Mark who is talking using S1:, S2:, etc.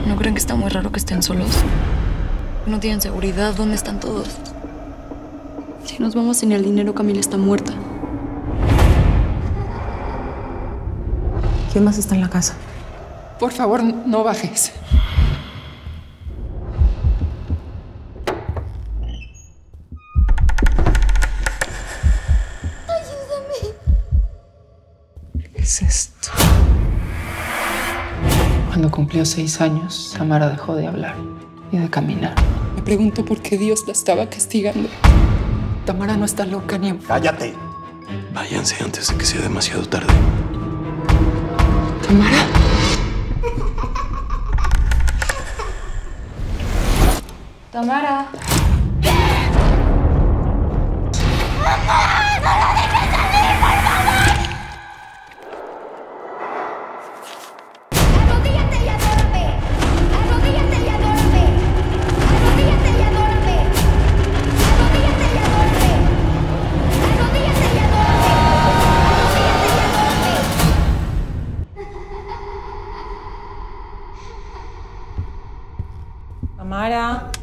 S1: ¿No creen que está muy raro que estén solos? No tienen seguridad. ¿Dónde están todos? Si nos vamos sin el dinero, Camila está muerta.
S2: ¿Quién más está en la casa?
S3: Por favor, no bajes.
S4: Ayúdame.
S3: ¿Qué es esto? Cuando cumplió 6 años, Tamara dejó de hablar y de caminar. Me pregunto por qué Dios la estaba castigando. Tamara no está loca ni...
S5: ¡Cállate!
S6: Váyanse antes de que sea demasiado tarde.
S3: ¿Tamara?
S1: Tamara.
S4: Arrodíllate y adórame. Arrodíllate y adórame. Arrodíllate y adórame. Arrodíllate y adórame. Arrodíllate y adórame. Arrodíllate y adórame.
S2: Tamara.